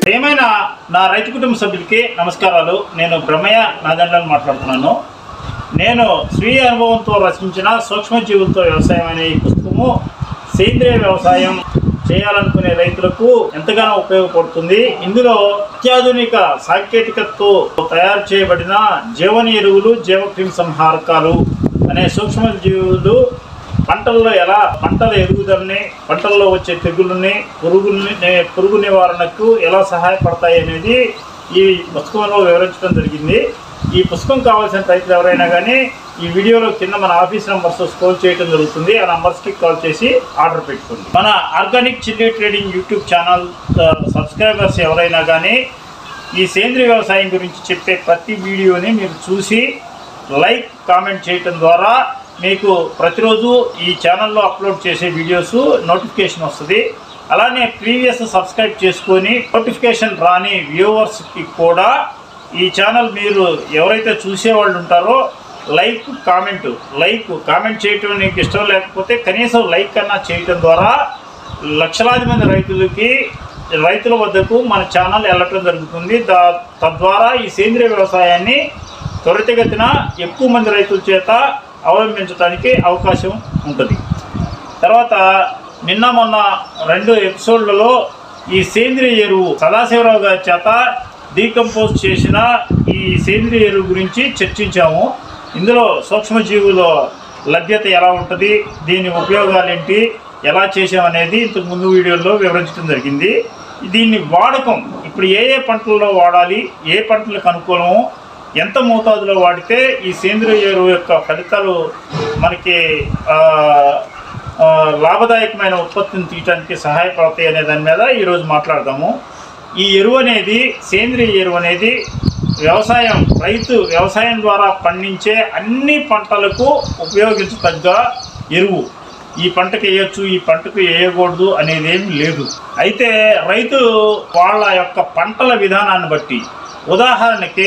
ప్రియమైన నా రైతు కుటుంబ సభ్యులకి నమస్కారాలు. నేను బ్రహ్మయ్య నాదండని మాట్లాడుతున్నాను. నేను స్వీయ అనుభవంతో రచించిన సూక్ష్మజీవులతో వ్యవసాయం అనే ఈ పుస్తకము సేంద్రియ వ్యవసాయం చేయాలనుకునే రైతులకు ఎంతగానో ఉపయోగపడుతుంది. ఇందులో అత్యాధునిక సాంకేతికతతో తయారు చేయబడిన జీవన ఎరువులు, జీవక్రిమి సంహారకాలు అనే సూక్ష్మజీవులు పంటల్లో ఎలా పంటల ఎదుగుదలని, పంటల్లో వచ్చే తెగుళ్ళని, పురుగు నివారణకు ఎలా సహాయపడతాయి అనేది ఈ పుస్తకంలో వివరించడం జరిగింది. ఈ పుస్తకం కావాల్సిన రైతులు ఎవరైనా కానీ ఈ వీడియోలో కింద మన ఆఫీస్ నెంబర్స్ స్క్రోల్ చేయడం జరుగుతుంది. ఆ నెంబర్స్కి కాల్ చేసి ఆర్డర్ పెట్టుకోండి. మన organic chilli trading YouTube channel subscribers ఎవరైనా కానీ ఈ సేంద్రియ వ్యవసాయం గురించి చెప్పే ప్రతి వీడియోని మీరు చూసి లైక్, కామెంట్ చేయటం ద్వారా మీకు ప్రతిరోజు ఈ ఛానల్లో అప్లోడ్ చేసే వీడియోస్ నోటిఫికేషన్ వస్తుంది. అలానే ప్రీవియస్ సబ్స్క్రైబ్ చేసుకొని నోటిఫికేషన్ రాని వ్యూవర్స్కి కూడా ఈ ఛానల్ మీరు ఎవరైతే చూసేవాళ్ళు ఉంటారో లైక్, కామెంట్ చేయటం నీకు ఇష్టం లేకపోతే కనీసం లైక్ కన్నా చేయటం ద్వారా లక్షలాది మంది రైతుల వద్దకు మన ఛానల్ వెళ్ళటం జరుగుతుంది. తద్వారా ఈ సేంద్రియ వ్యవసాయాన్ని త్వరితగతిన ఎక్కువ మంది రైతుల చేత అవలంబించడానికి అవకాశం ఉంటుంది. తర్వాత నిన్న మొన్న 2 ఎపిసోడ్లలో ఈ సేంద్రియ ఎరువు సదాశివరావు గారి చేత డీకంపోజ్ చేసిన ఈ సేంద్రియ ఎరువు గురించి చర్చించాము. ఇందులో సూక్ష్మజీవుల లభ్యత ఎలా ఉంటుంది, దీని ఉపయోగాలు ఏంటి, ఎలా చేసామనేది ఇంతకు ముందు వీడియోలో వివరించడం జరిగింది. దీన్ని వాడకం ఇప్పుడు ఏ పంటల్లో వాడాలి, ఏ పంటలకు అనుకూలము, ఎంత మోతాదులో వాడితే ఈ సేంద్రియ ఎరువు యొక్క ఫలితాలు మనకి లాభదాయకమైన ఉత్పత్తిని తీయడానికి సహాయపడతాయి అనే దాని మీద ఈరోజు మాట్లాడదాము. ఈ ఎరువు అనేది, సేంద్రియ ఎరువు అనేది రైతు వ్యవసాయం ద్వారా పండించే అన్ని పంటలకు ఉపయోగించదగ్గ ఎరువు. ఈ పంటకు వేయచ్చు, ఈ పంటకు వేయకూడదు అనేది ఏమి లేదు. అయితే రైతు వాళ్ళ యొక్క పంటల విధానాన్ని బట్టి, ఉదాహరణకి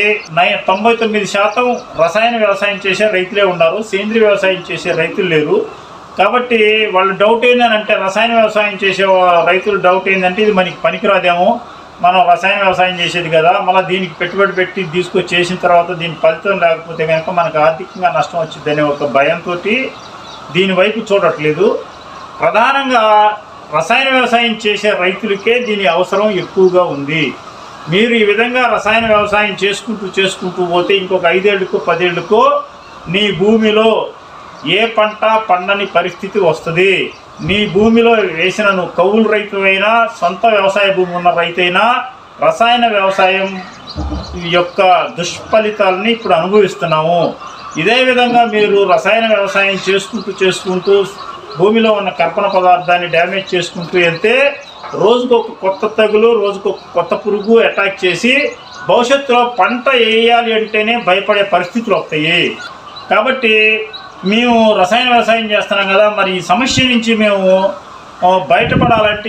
99% రసాయన వ్యవసాయం చేసే రైతులే ఉన్నారు, సేంద్రియ వ్యవసాయం చేసే రైతులు లేరు. కాబట్టి వాళ్ళ డౌట్ ఏంటంటే, రసాయన వ్యవసాయం చేసే రైతులు డౌట్ ఏంటంటే ఇది మనకి పనికిరాదేమో, మనం రసాయన వ్యవసాయం చేసేది కదా, మళ్ళీ దీనికి పెట్టుబడి పెట్టి తీసుకొచ్చి చేసిన తర్వాత దీని ఫలితం లేకపోతే కనుక మనకు ఆర్థికంగా నష్టం వచ్చిందనే ఒక భయంతో దీని వైపు చూడట్లేదు. ప్రధానంగా రసాయన వ్యవసాయం చేసే రైతులకే దీని అవసరం ఎక్కువగా ఉంది. మీరు ఈ విధంగా రసాయన వ్యవసాయం చేసుకుంటూ పోతే ఇంకొక 5 ఏళ్ళకో 10 ఏళ్ళకో నీ భూమిలో ఏ పంట పండని పరిస్థితి వస్తుంది. నీ భూమిలో వేసిన నువ్వు కౌలు రైతు అయినా, సొంత వ్యవసాయ భూమి ఉన్న రైతైనా రసాయన వ్యవసాయం యొక్క దుష్ఫలితాలని ఇప్పుడు అనుభవిస్తున్నాము. ఇదే విధంగా మీరు రసాయన వ్యవసాయం చేసుకుంటూ భూమిలో ఉన్న కర్బన పదార్థాన్ని డ్యామేజ్ చేసుకుంటూ వెళ్తే రోజుకొక కొత్త తెగులు, రోజుకొక కొత్త పురుగు అటాక్ చేసి భవిష్యత్తులో పంట వేయాలి అంటేనే భయపడే పరిస్థితులు వస్తాయి. కాబట్టి మేము రసాయన వ్యవసాయం చేస్తున్నాం కదా, మరి ఈ సమస్య నుంచి మేము బయటపడాలంటే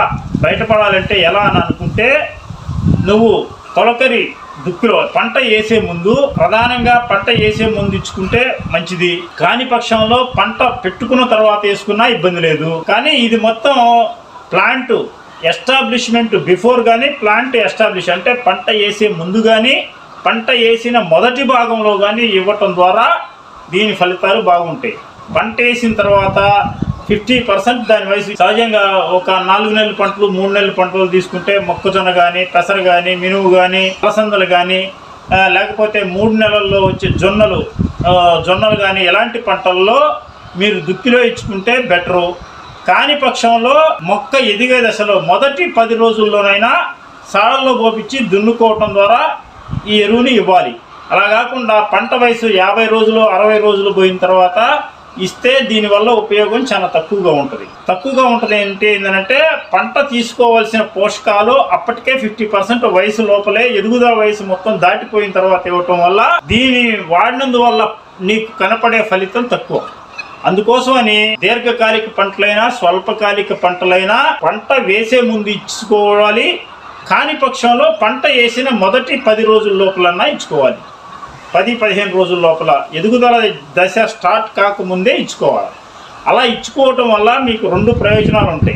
ఎలా అని అనుకుంటే, నువ్వు తొలకరి దుక్కులో ప్రధానంగా పంట వేసే ముందు ఇచ్చుకుంటే మంచిది. కాని పక్షంలో పంట పెట్టుకున్న తర్వాత వేసుకున్నా ఇబ్బంది లేదు. కానీ ఇది మొత్తం ప్లాంట్ ఎస్టాబ్లిష్మెంట్ బిఫోర్ కానీ, ప్లాంట్ ఎస్టాబ్లిష్ అంటే పంట వేసే ముందు కానీ, పంట వేసిన మొదటి భాగంలో కానీ ఇవ్వటం ద్వారా దీని ఫలితాలు బాగుంటాయి. పంట వేసిన తర్వాత 50% దాని వయసు సహజంగా ఒక 4 నెలల పంటలు, 3 నెలల పంటలు తీసుకుంటే మొక్కజొన్న కానీ, పెసర కానీ, మినుము కానీ, అలసందలు కానీ, లేకపోతే 3 నెలల్లో వచ్చే జొన్నలు కానీ, ఎలాంటి పంటల్లో మీరు దుక్కిలో ఇచ్చుకుంటే బెటరు. కాని పక్షంలో మొక్క ఎదిగే దశలో మొదటి 10 రోజుల్లోనైనా సాడల్లో పోపించి దున్నుకోవటం ద్వారా ఈ ఎరువుని ఇవ్వాలి. అలా కాకుండా పంట వయసు 50 రోజులు 60 రోజులు పోయిన తర్వాత ఇస్తే దీనివల్ల ఉపయోగం చాలా తక్కువగా ఉంటుంది. ఏంటంటే పంట తీసుకోవాల్సిన పోషకాలు అప్పటికే 50% వయసు లోపలే, ఎదుగుదల వయసు మొత్తం దాటిపోయిన తర్వాత ఇవ్వటం వల్ల దీని వాడినందువల్ల నీకు కనపడే ఫలితం తక్కువ. అందుకోసమని దీర్ఘకాలిక పంటలైనా, స్వల్పకాలిక పంటలైనా పంట వేసే ముందు ఇచ్చుకోవాలి. కాని పక్షంలో పంట వేసిన మొదటి 10 రోజుల లోపలన్నా ఇచ్చుకోవాలి. 10-15 రోజుల లోపల ఎదుగుదల దశ స్టార్ట్ కాకముందే ఇచ్చుకోవాలి. అలా ఇచ్చుకోవటం వల్ల మీకు 2 ప్రయోజనాలు ఉంటాయి.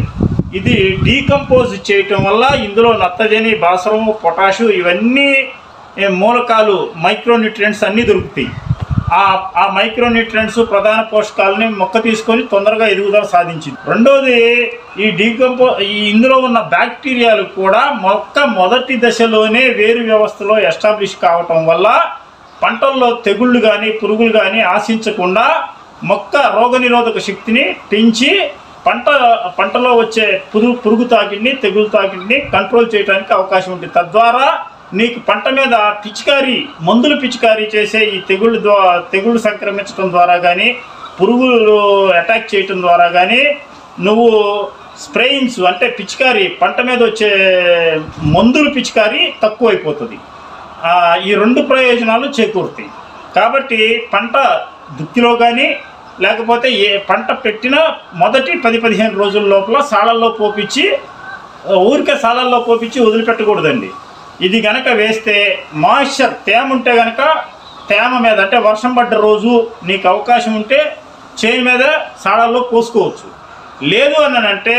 ఇది డీకంపోజ్ చేయటం వల్ల ఇందులో నత్రజని, భాస్వరం, పొటాషు ఇవన్నీ మూలకాలు మైక్రోన్యూట్రియంట్స్ అన్నీ దొరుకుతాయి. ఆ మైక్రోన్యూట్రియంట్స్ ప్రధాన పోషకాలని మొక్క తీసుకొని తొందరగా ఎదుగుదల సాధించింది. రెండోది ఇందులో ఉన్న బ్యాక్టీరియాలు కూడా మొక్క మొదటి దశలోనే వేరు వ్యవస్థలో ఎస్టాబ్లిష్ కావటం వల్ల పంటల్లో తెగుళ్ళు కానీ పురుగులు కానీ ఆశించకుండా మొక్క రోగనిరోధక శక్తిని పెంచి పంటలో వచ్చే పురుగు తాకిడిని, తెగులు తాకిడిని కంట్రోల్ చేయడానికి అవకాశం ఉంటుంది. తద్వారా నీకు పంట మీద మందులు పిచికారీ చేసే ఈ తెగుళ్ళు సంక్రమించడం ద్వారా కానీ, పురుగులు అటాక్ చేయటం ద్వారా కానీ, నువ్వు స్ప్రేయింగ్స్ అంటే పిచికారీ పంట మీద వచ్చే మందులు పిచికారీ తక్కువైపోతుంది. ఈ రెండు ప్రయోజనాలు చేకూరుతాయి. కాబట్టి పంట దుక్కిలో కానీ లేకపోతే పంట పెట్టిన మొదటి 10-15 రోజుల లోపల సాలల్లో పోపించి వదిలిపెట్టకూడదండి. ఇది కనుక వేస్తే మాయిశ్చర్ తేమ ఉంటే కనుక తేమ మీద అంటే వర్షం పడ్డ రోజు నీకు అవకాశం ఉంటే చేను మీద సాలల్లో పోసుకోవచ్చు. లేదు అని అంటే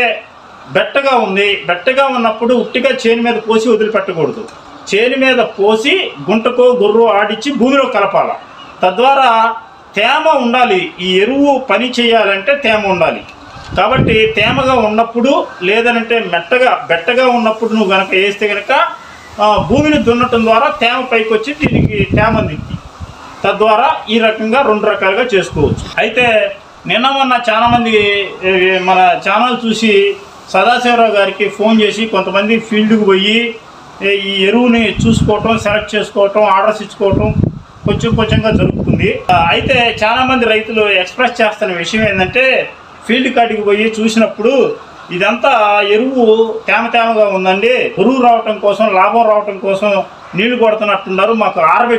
బెట్టగా ఉన్నప్పుడు ఉట్టిగా చేను మీద పోసి వదిలిపెట్టకూడదు. చేను మీద పోసి గుంటకో గుర్రో ఆడించి భూమిలో కలపాలి. తద్వారా తేమ ఉండాలి. ఈ ఎరువు పని చేయాలంటే తేమ ఉండాలి. కాబట్టి తేమగా ఉన్నప్పుడు లేదనంటే బెట్టగా ఉన్నప్పుడు నువ్వు కనుక వేస్తే కనుక భూమిని దున్నటం ద్వారా తేమ పైకి వచ్చి దీనికి తేమ అందింది. తద్వారా ఈ రకంగా 2 రకాలుగా చేసుకోవచ్చు. అయితే నిన్న మొన్న చాలామంది మన ఛానల్ చూసి సదాశివరావు గారికి ఫోన్ చేసి కొంతమంది ఫీల్డ్కి పోయి ఈ ఎరువుని చూసుకోవటం, సెలెక్ట్ చేసుకోవటం, ఆర్డర్స్ ఇచ్చుకోవటం కొంచెంగా జరుగుతుంది. అయితే చాలామంది రైతులు ఎక్స్ప్రెస్ చేస్తున్న విషయం ఏంటంటే ఫీల్డ్ కాడికి పోయి చూసినప్పుడు ఇదంతా ఎరువు తేమగా ఉందండి, పురుగు రావటం కోసం, లాభం రావటం కోసం నీళ్లు కొడుతున్నట్టున్నారు, మాకు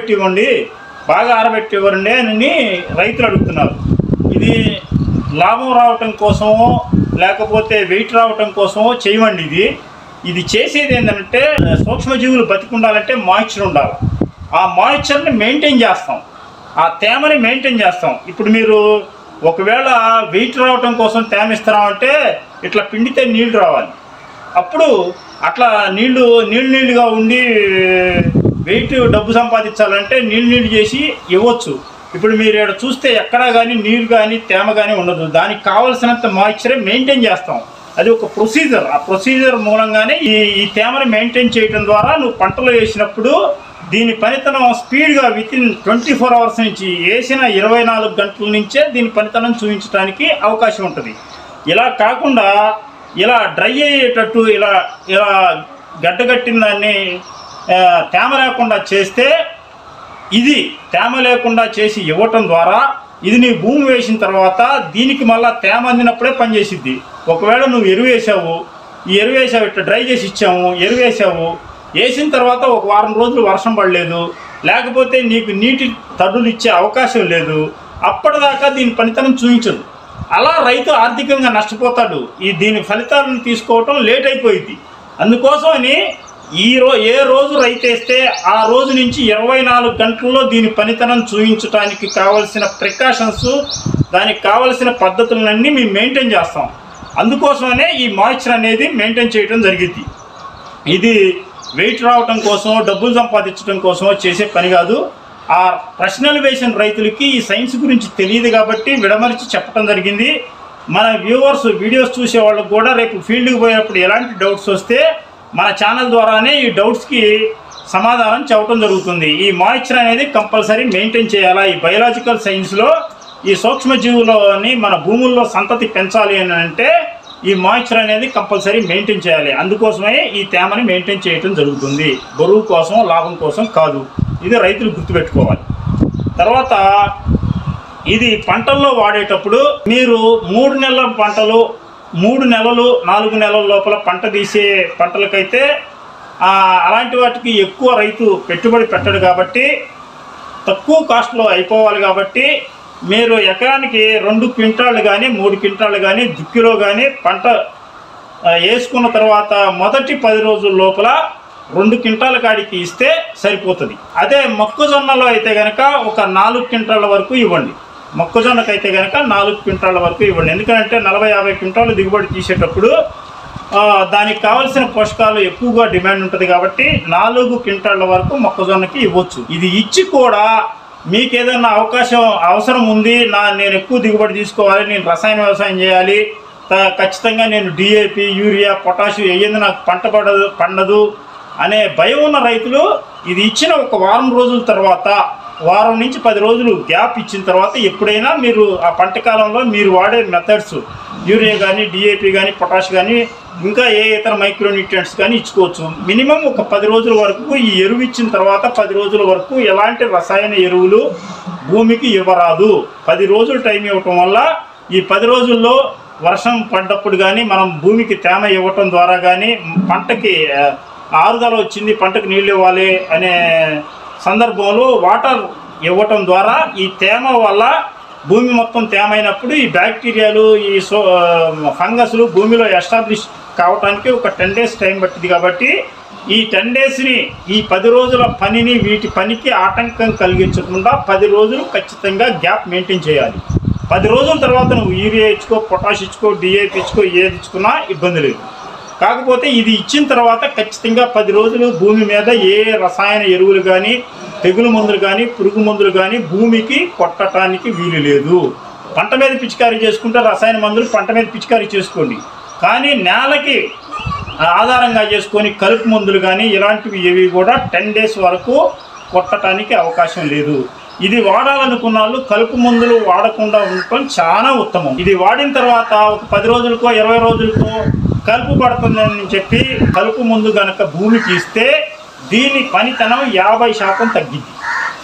బాగా ఆరబెట్టివ్వండి అని రైతులు అడుగుతున్నారు. ఇది లాభం రావటం కోసమో లేకపోతే వెయిట్ రావటం కోసమో చేయమండి. ఇది చేసేది ఏంటంటే సూక్ష్మజీవులు బతికుండాలంటే మాయిశ్చర్ ఉండాలి. ఆ మాయిశ్చర్ని మెయింటైన్ చేస్తాం, ఆ తేమని మెయింటైన్ చేస్తాం. ఇప్పుడు మీరు ఒకవేళ వెయిట్ రావటం కోసం తేమ ఇస్తున్నామంటే ఇట్లా పిండితే నీళ్లు రావాలి. అప్పుడు అట్లా నీళ్ళుగా ఉండి వెయిట్ డబ్బు సంపాదించాలంటే నీళ్ళు చేసి ఇవ్వచ్చు. ఇప్పుడు మీరు ఇక్కడ చూస్తే ఎక్కడా కానీ నీరు కానీ తేమ కానీ ఉండదు. దానికి కావలసినంత మాయిశ్చరే మెయింటైన్ చేస్తాం. అది ఒక ప్రొసీజర్. ఆ ప్రొసీజర్ మూలంగానే ఈ తేమని మెయింటైన్ చేయడం ద్వారా నువ్వు పంటలో వేసినప్పుడు దీని పనితనం స్పీడ్గా వితిన్ 24 అవర్స్ నుంచి వేసిన 24 గంటల నుంచే దీని పనితనం చూపించడానికి అవకాశం ఉంటుంది. ఇలా కాకుండా ఇలా డ్రై అయ్యేటట్టు ఇలా గడ్డగట్టిన దాన్ని తేమ లేకుండా చేస్తే, ఇది తేమ లేకుండా చేసి ఇవ్వటం ద్వారా ఇది నీ భూమి వేసిన తర్వాత దీనికి మళ్ళీ తేమ అందినప్పుడే పనిచేసిద్ది. ఒకవేళ నువ్వు ఎరువు వేసావు ఇట్లా డ్రై చేసి ఇచ్చాము, ఎరువు వేసిన తర్వాత ఒక వారం రోజులు వర్షం పడలేదు, లేకపోతే నీకు నీటి తడులు ఇచ్చే అవకాశం లేదు, అప్పటిదాకా దీని పనితనం చూపించదు. అలా రైతు ఆర్థికంగా నష్టపోతాడు. దీని ఫలితాలను తీసుకోవటం లేట్ అయిపోయింది. అందుకోసమని ఏ రోజు రైతు వేస్తే ఆ రోజు నుంచి 24 గంటల్లో దీని పనితనం చూపించడానికి కావలసిన ప్రికాషన్స్, దానికి కావలసిన పద్ధతులన్నీ మేము మెయింటైన్ చేస్తాం. అందుకోసమనే ఈ మాయిశ్చర్ అనేది మెయింటైన్ చేయడం జరిగింది. ఇది వెయిట్ రావటం కోసం, డబ్బులు సంపాదించడం కోసమో చేసే పని కాదు. ఆ ప్రశ్నలు వేసిన రైతులకి ఈ సైన్స్ గురించి తెలియదు కాబట్టి విడమరిచి చెప్పడం జరిగింది. మన వ్యూవర్స్ వీడియోస్ చూసే వాళ్ళకు కూడా రేపు ఫీల్డ్కి పోయేటప్పుడు ఎలాంటి డౌట్స్ వస్తే మన ఛానల్ ద్వారానే ఈ డౌట్స్కి సమాధానం చెప్పడం జరుగుతుంది. ఈ మాయిశ్చర్ అనేది కంపల్సరీ మెయింటైన్ చేయాలా. ఈ బయలాజికల్ సైన్స్లో ఈ సూక్ష్మజీవులని మన భూముల్లో సంతతి పెంచాలి అని అంటే ఈ మాయిశ్చర్ అనేది కంపల్సరీ మెయింటైన్ చేయాలి. అందుకోసమే ఈ తేమని మెయింటైన్ చేయడం జరుగుతుంది. బరువు కోసం, లాభం కోసం కాదు. ఇది రైతులు గుర్తుపెట్టుకోవాలి. తర్వాత ఇది పంటల్లో వాడేటప్పుడు మీరు 3 నెలల పంటలు, 3 నెలలు 4 నెలల లోపల పంట తీసే పంటలకైతే అలాంటి వాటికి ఎక్కువ రైతు పెట్టుబడి పెట్టడు కాబట్టి తక్కువ కాస్ట్లో అయిపోవాలి. కాబట్టి మీరు ఎకరానికి 2 క్వింటాళ్ళు కానీ 3 క్వింటాళ్ళు కానీ దుక్కిలో కానీ పంట వేసుకున్న తర్వాత మొదటి 10 రోజుల లోపల 2 క్వింటాల కాడికి ఇస్తే సరిపోతుంది. అదే మొక్కజొన్నలో అయితే కనుక ఒక 4 క్వింటాల వరకు ఇవ్వండి. మొక్కజొన్నకైతే కనుక 4 క్వింటాల వరకు ఇవ్వండి. ఎందుకంటే 40-50 క్వింటాలు దిగుబడి తీసేటప్పుడు దానికి కావాల్సిన పోషకాలు ఎక్కువగా డిమాండ్ ఉంటుంది కాబట్టి 4 క్వింటాళ్ళ వరకు మొక్కజొన్నకి ఇవ్వచ్చు. ఇది ఇచ్చి కూడా మీకు ఏదైనా అవసరం ఉంది, నేను ఎక్కువ దిగుబడి తీసుకోవాలి, నేను రసాయన వ్యవసాయం చేయాలి, ఖచ్చితంగా నేను డిఏపి, యూరియా, పొటాషియం వేయంది నాకు పండదు అనే భయం ఉన్న రైతులు ఇది ఇచ్చిన ఒక వారం రోజుల తర్వాత, వారం నుంచి 10 రోజులు గ్యాప్ ఇచ్చిన తర్వాత ఎప్పుడైనా మీరు ఆ పంట కాలంలో మీరు వాడే మెథడ్స్ యూరియా కానీ, డిఏపి కానీ, పొటాష్ కానీ, ఇంకా ఏ ఇతర మైక్రోన్యూట్రియంట్స్ కానీ ఇచ్చుకోవచ్చు. మినిమం ఒక 10 రోజుల వరకు ఈ ఎరువు ఇచ్చిన తర్వాత 10 రోజుల వరకు ఎలాంటి రసాయన ఎరువులు భూమికి ఇవ్వరాదు. 10 రోజులు టైం ఇవ్వటం వల్ల ఈ 10 రోజుల్లో వర్షం పడ్డప్పుడు కానీ మనం భూమికి తేమ ఇవ్వటం ద్వారా కానీ, పంటకి ఆరుదల వచ్చింది, పంటకు నీళ్ళు ఇవ్వాలి అనే సందర్భంలో వాటర్ ఇవ్వటం ద్వారా ఈ తేమ వల్ల భూమి మొత్తం తేమ అయినప్పుడు ఈ బ్యాక్టీరియాలు, ఈ ఫంగస్లు భూమిలో ఎస్టాబ్లిష్ కావడానికి ఒక 10 డేస్ టైం పట్టింది. కాబట్టి ఈ 10 డేస్ని, ఈ 10 రోజుల పనిని వీటి పనికి ఆటంకం కలిగించకుండా 10 రోజులు ఖచ్చితంగా గ్యాప్ మెయింటైన్ చేయాలి. 10 రోజుల తర్వాత నువ్వు యూరియా ఇచ్చుకో, పొటాష్ ఇచ్చుకో, డిఏపి ఇచ్చుకో, ఏది ఇచ్చుకున్నా ఇబ్బంది లేదు. కాకపోతే ఇది ఇచ్చిన తర్వాత ఖచ్చితంగా 10 రోజులు భూమి మీద ఏ రసాయన ఎరువులు కానీ, తెగులు మందులు కానీ, పురుగు మందులు కానీ భూమికి కొట్టడానికి వీలు లేదు. పంట మీద పిచికారీ చేసుకుంటే రసాయన మందులు పంట మీద పిచికారీ చేసుకోండి, కానీ నేలకి ఆధారంగా చేసుకొని కలుపు మందులు కానీ ఇలాంటివి ఏవి కూడా 10 డేస్ వరకు కొట్టడానికి అవకాశం లేదు. ఇది వాడాలనుకున్న వాళ్ళు కలుపు మందులు వాడకుండా ఉండటం చాలా ఉత్తమం. ఇది వాడిన తర్వాత ఒక 10 రోజులకో 20 రోజులకో కలుపు పడుతుందని చెప్పి కలుపు మందు కనుక భూమికి ఇస్తే దీని పనితనం 50% తగ్గింది.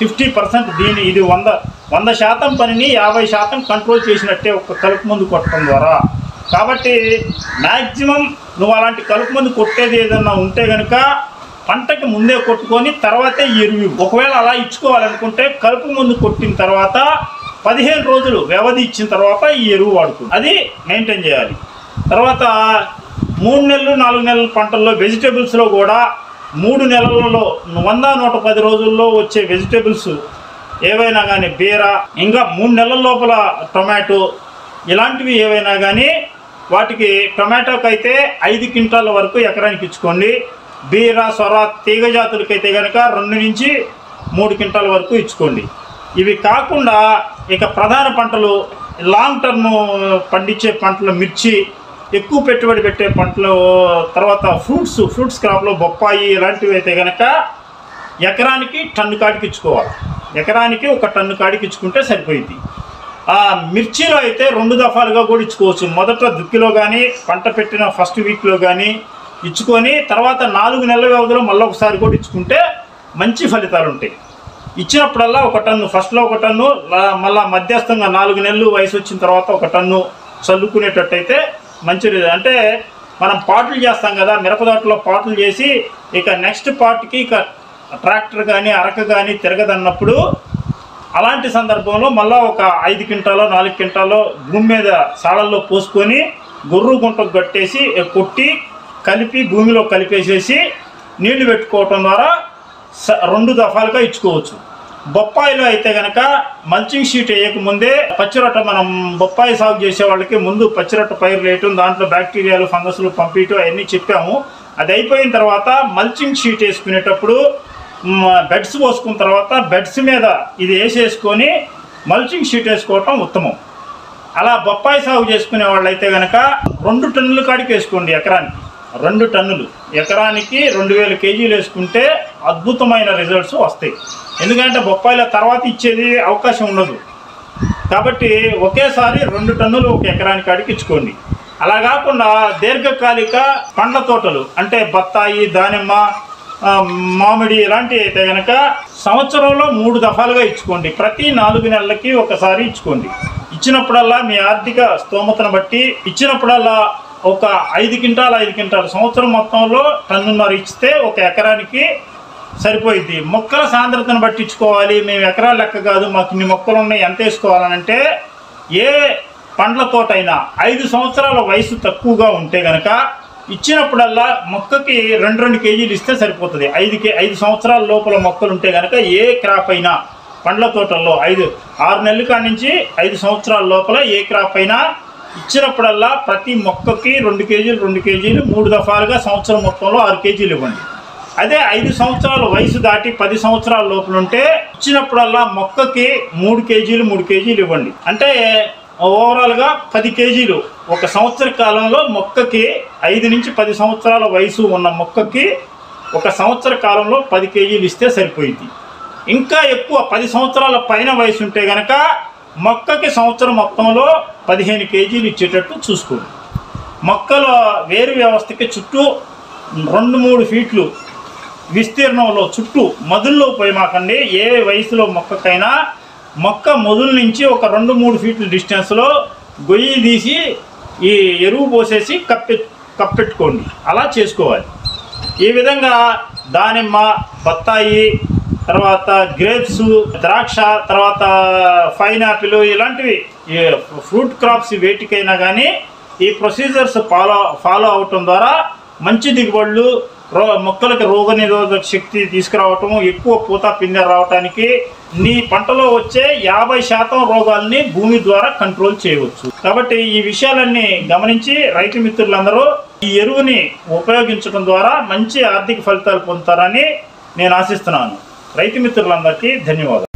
50% ఇది 100% పనిని 50% కంట్రోల్ చేసినట్టే ఒక కలుపు మందు కొట్టడం ద్వారా. కాబట్టి మ్యాక్సిమం నువ్వు అలాంటి కలుపు మందు కొట్టేది ఏదన్నా ఉంటే కనుక పంటకి ముందే కొట్టుకొని తర్వాతే ఎరువు. ఒకవేళ అలా ఇచ్చుకోవాలనుకుంటే కలుపు మందు కొట్టిన తర్వాత 15 రోజులు వ్యవధి ఇచ్చిన తర్వాత ఈ ఎరువు వాడుతుంది. అది మెయింటైన్ చేయాలి. తర్వాత 3 నెలలు 4 నెలల పంటల్లో వెజిటేబుల్స్లో కూడా 3 నెలలలో 100-110 రోజుల్లో వచ్చే వెజిటేబుల్స్ ఏవైనా కానీ, బీర, ఇంకా 3 నెలల లోపల టొమాటో ఇలాంటివి ఏవైనా కానీ వాటికి టొమాటోకి అయితే 5 క్వింటాల వరకు ఎకరానికి ఇచ్చుకోండి. బీర, సొర, తీగ జాతులకైతే కనుక 2 నుంచి 3 క్వింటాల వరకు ఇచ్చుకోండి. ఇవి కాకుండా ఇక ప్రధాన పంటలు, లాంగ్ టర్మ్ పండించే పంటలు, మిర్చి, ఎక్కువ పెట్టుబడి పెట్టే పంటలు, తర్వాత ఫ్రూట్స్ క్రాప్లో బొప్పాయి ఇలాంటివి అయితే కనుక ఎకరానికి టన్ను కాడికి ఇచ్చుకోవాలి. ఎకరానికి 1 టన్ను కాడికి ఇచ్చుకుంటే సరిపోయింది. మిర్చిలో అయితే 2 దఫాలుగా కూడా ఇచ్చుకోవచ్చు. మొదట దుక్కిలో కానీ, పంట పెట్టిన ఫస్ట్ వీక్లో కానీ ఇచ్చుకొని తర్వాత 4 నెలల వ్యవధిలో మళ్ళీ ఒకసారి కూడా ఇచ్చుకుంటే మంచి ఫలితాలు ఉంటాయి. ఇచ్చినప్పుడల్లా 1 టన్ను, ఫస్ట్లో 1 టన్ను, మళ్ళీ మధ్యస్థంగా 4 నెలలు వయసు వచ్చిన తర్వాత 1 టన్ను చల్లుకునేటట్టయితే మంచిది. అంటే మనం పాటలు చేస్తాం కదా, మిరపదోటలో పాటలు చేసి ఇక నెక్స్ట్ పార్ట్కి ఇక ట్రాక్టర్ కానీ అరక కానీ తిరగదన్నప్పుడు అలాంటి సందర్భంలో మళ్ళీ ఒక 5 క్వింటాలో 4 క్వింటాలో భూమి మీద సాళల్లో పోసుకొని గొర్రు గుంటకు కట్టేసి కొట్టి కలిపి భూమిలో కలిపేసేసి నీళ్లు పెట్టుకోవటం ద్వారా 2 దఫాలుగా ఇచ్చుకోవచ్చు. బొప్పాయిలో అయితే కనుక మల్చింగ్ షీట్ వేయకముందే పచ్చిరొట్ట, మనం బొప్పాయి సాగు చేసే వాళ్ళకి ముందు పచ్చిరొట్ట పైరు వేయటం, దాంట్లో బ్యాక్టీరియాలు, ఫంగస్లు పంపించడం అవన్నీ చెప్పాము. అది అయిపోయిన తర్వాత మల్చింగ్ షీట్ వేసుకునేటప్పుడు బెడ్స్ పోసుకున్న తర్వాత బెడ్స్ మీద ఇది వేసేసుకొని మల్చింగ్ షీట్ వేసుకోవటం ఉత్తమం. అలా బొప్పాయి సాగు చేసుకునే వాళ్ళు అయితే కనుక 2 టన్నుల కాడికి వేసుకోండి. ఎకరానికి 2 టన్నులు, ఎకరానికి 2000 కేజీలు వేసుకుంటే అద్భుతమైన రిజల్ట్స్ వస్తాయి. ఎందుకంటే బొప్పాయిల తర్వాత ఇచ్చేది అవకాశం ఉండదు. కాబట్టి ఒకేసారి 2 టన్నులు ఒక ఎకరానికి కాడికి ఇచ్చుకోండి. అలా కాకుండా దీర్ఘకాలిక పండ్ల తోటలు అంటే బత్తాయి, దానిమ్మ, మామిడి ఇలాంటివి అయితే కనుక సంవత్సరంలో 3 దఫాలుగా ఇచ్చుకోండి. ప్రతి 4 నెలలకి ఒకసారి ఇచ్చుకోండి. ఇచ్చినప్పుడల్లా మీ ఆర్థిక స్తోమతను బట్టి ఇచ్చినప్పుడల్లా ఒక 5 క్వింటాలు సంవత్సరం మొత్తంలో 1.5 టన్ను ఇస్తే ఒక ఎకరానికి సరిపోయింది. మొక్కల సాంద్రతను బట్టి ఇచ్చుకోవాలి. మేము ఎకరాల లెక్క కాదు, మాకు ఇన్ని మొక్కలు ఉన్నాయి, ఎంత వేసుకోవాలనంటే ఏ పండ్ల తోటైనా 5 సంవత్సరాల వయసు తక్కువగా ఉంటే కనుక ఇచ్చినప్పుడల్లా మొక్కకి 2 కేజీలు ఇస్తే సరిపోతుంది. 5 సంవత్సరాల లోపల మొక్కలు ఉంటే కనుక ఏ క్రాప్ అయినా పండ్ల తోటల్లో 6 నెలల కాడి నుంచి 5 సంవత్సరాల లోపల ఏ క్రాప్ అయినా ఇచ్చినప్పుడల్లా ప్రతి మొక్కకి 2 కేజీలు 2 కేజీలు 3 దఫాలుగా సంవత్సరం మొత్తంలో 6 కేజీలు ఇవ్వండి. అదే 5 సంవత్సరాల వయసు దాటి 10 సంవత్సరాల లోపల ఉంటే ఇచ్చినప్పుడల్లా మొక్కకి 3 కేజీలు 3 కేజీలు ఇవ్వండి. అంటే ఓవరాల్గా 10 కేజీలు ఒక సంవత్సర కాలంలో మొక్కకి 5 నుంచి 10 సంవత్సరాల వయసు ఉన్న మొక్కకి ఒక సంవత్సర కాలంలో 10 కేజీలు ఇస్తే సరిపోయింది. ఇంకా ఎక్కువ 10 సంవత్సరాల పైన వయసు ఉంటే కనుక మొక్కకి సంవత్సరం మొత్తంలో 15 కేజీలు ఇచ్చేటట్టు చూసుకోండి. మొక్కల వేరు వ్యవస్థకి చుట్టూ 2-3 ఫీట్లు విస్తీర్ణంలో చుట్టూ మొదల్లో పోయమాకండి. ఏ వయసులో మొక్కకైనా మొక్క మొదలు నుంచి ఒక 2-3 ఫీట్ల డిస్టెన్స్లో గొయ్యి తీసి ఈ ఎరువు పోసేసి కప్పెట్టుకోండి. అలా చేసుకోవాలి. ఈ విధంగా దానిమ్మ, బత్తాయి, తర్వాత గ్రేప్స్, ద్రాక్ష, తర్వాత పైనాపిల్ ఇలాంటివి ఫ్రూట్ క్రాప్స్ వేటికైనా కానీ ఈ ప్రొసీజర్స్ ఫాలో అవటం ద్వారా మంచి దిగుబడులు, మొక్కలకు రోగనిరోధక శక్తి తీసుకురావటం, ఎక్కువ పూత పిందె రావటానికి, నీ పంటలో వచ్చే 50% రోగాల్ని భూమి ద్వారా కంట్రోల్ చేయవచ్చు. కాబట్టి ఈ విషయాలన్నీ గమనించి రైతు మిత్రులందరూ ఈ ఎరువుని ఉపయోగించడం ద్వారా మంచి ఆర్థిక ఫలితాలు పొందుతారని నేను ఆశిస్తున్నాను. రైతు మిత్రులందరికీ ధన్యవాదాలు.